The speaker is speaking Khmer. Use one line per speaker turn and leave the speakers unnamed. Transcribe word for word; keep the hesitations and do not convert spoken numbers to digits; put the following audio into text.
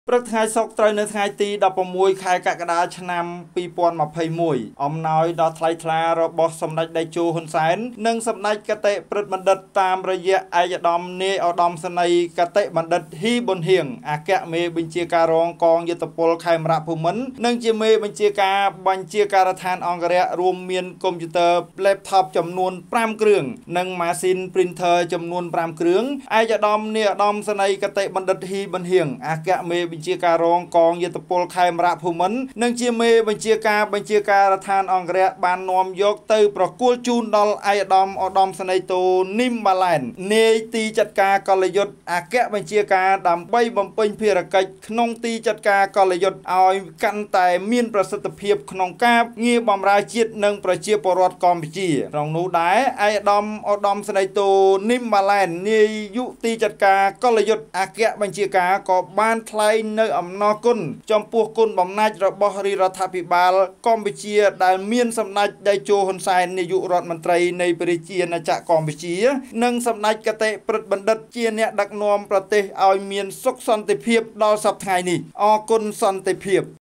ព្រឹកថ្ងៃសុក្រត្រូវនៅថ្ងៃទីដប់ប្រាំមួយខែកក្កដាឆ្នាំពីរពាន់ម្ភៃមួយអំណោយដល់ថ្លៃថ្លារបស់សម្ដេចតេជោហ៊ុនសែននិងសម្ដេចកតេព្រឹទ្ធបណ្ឌិតតាមរយៈឯកឧត្តមនាយឧត្តមសេនីយកតេបណ្ឌិតហ៊ីប៊ុនហៀងអគ្គមេបញ្ជាការរងកងយុទ្ធពលខេមរៈភូមិន្ទនិងជាមេបញ្ជាការបញ្ជាការដ្ឋានអង្គរៈរួមមានកុំព្យូទ័រ laptop ចំនួនប្រាំគ្រឿងនិងម៉ាស៊ីន printer ចំនួនប្រាំគ្រឿងឯកឧត្តមនាយឧត្តមសេនីយកតេបណ្ឌិតហ៊ីប៊ុនហៀងអគ្គមេបញ្ជាការរងកងយុទ្ធពលខេមរៈភូមិន្ទនិងជាមេបញ្ជាការបញ្ជាការដ្ឋានអង្គរៈបាននាំយកទៅប្រគល់ជូនដល់ឯកឧត្តមឧត្តមសេនីយ៍តូនីមម៉ាឡែននាយទីចាត់ការកលយុទ្ធអគ្គបញ្ជាការដើម្បីបំពេញភារកិច្ចក្នុងទីចាត់ការកលយុទ្ធឲ្យកាន់តែមានប្រសិទ្ធភាពក្នុងការបងារបម្រើជាតិនិងប្រជាពលរដ្ឋកម្ពុជាក្នុងនោះដែរឯកឧត្តមឧត្តមសេនីយ៍តូនីមម៉ាឡែននាយកទីចាត់ការកលយុទ្ធអគ្គបញ្ជាការក៏បានថ្លែងនៅអំណរគុណចំពោះគុណបំណាច់របស់រាជរដ្ឋាភិបាលកម្ពុជាដែលមានសម្ដេចតេជោហ៊ុនសែននាយករដ្ឋមន្ត្រីនៃប្រជាជាតិណាចក្រកម្ពុជានិងសម្ដេចកតេព្រឹទ្ធបណ្ឌិតជាអ្នកដឹកនាំប្រទេសឲ្យមានសុខសន្តិភាពដល់សព្វថ្ងៃនេះអរគុណសន្តិភាព